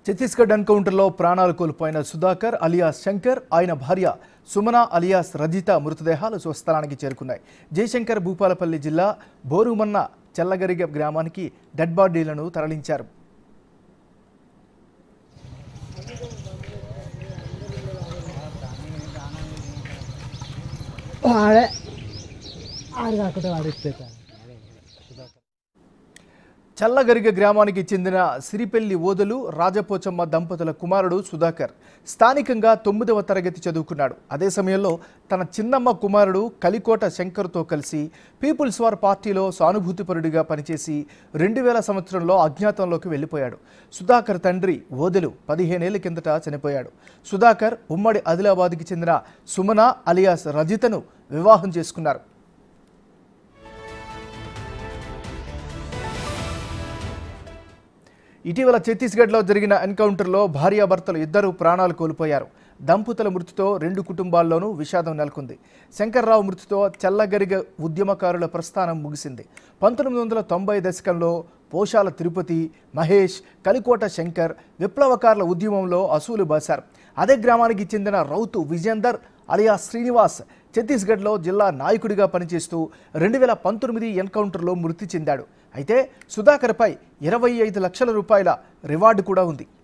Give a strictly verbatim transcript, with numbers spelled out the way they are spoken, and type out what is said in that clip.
ఛత్తీస్గఢ్ ఎన్కౌంటర్లో ప్రాణాలు కోల్పోయిన సుధాకర్ అలియాస్ శంకర్ ఆయన భార్య సుమన అలియాస్ రజిత మృతదేహాలు స్వస్థలానికి చేరుకున్నాయి. జయశంకర్ భూపాలపల్లి జిల్లా బోరుమన్న చెల్లగరిగ గ్రామానికి డెడ్ బాడీలను తరలించారు. చల్లగరిగ గ్రామానికి చెందిన సిరిపెల్లి ఓదలు రాజపోచమ్మ దంపతుల కుమారుడు సుధాకర్ స్థానికంగా తొమ్మిదవ తరగతి చదువుకున్నాడు. అదే సమయంలో తన చిన్నమ్మ కుమారుడు కలికోట శంకర్తో కలిసి పీపుల్స్ వార్ పార్టీలో సానుభూతిపరుడిగా పనిచేసి రెండు వేల సంవత్సరంలో అజ్ఞాతంలోకి వెళ్ళిపోయాడు. సుధాకర్ తండ్రి ఓదలు పదిహేనేళ్ల కిందట చనిపోయాడు. సుధాకర్ ఉమ్మడి ఆదిలాబాద్కి చెందిన సుమన అలియాస్ రజితను వివాహం చేసుకున్నారు. ఇటీవల ఛత్తీస్గఢ్లో జరిగిన ఎన్కౌంటర్లో భార్యాభర్తలు ఇద్దరు ప్రాణాలు కోల్పోయారు. దంపతుల మృతితో రెండు కుటుంబాల్లోనూ విషాదం నెలకొంది. శంకర్రావు మృతితో చల్లగరిగ ఉద్యమకారుల ప్రస్థానం ముగిసింది. పంతొమ్మిది వందల తొంభై దశకంలో పోషాల తిరుపతి, మహేష్, కలికోట శంకర్ విప్లవకారుల ఉద్యమంలో అసూలు బాశారు. అదే గ్రామానికి చెందిన రౌతు విజేందర్ అలియా శ్రీనివాస్ ఛత్తీస్గఢ్లో జిల్లా నాయకుడిగా పనిచేస్తూ రెండు వేల పంతొమ్మిది ఎన్కౌంటర్లో మృతి చెందాడు. అయితే సుధాకర్పై ఇరవై ఐదు లక్షల రూపాయల రివార్డు కూడా ఉంది.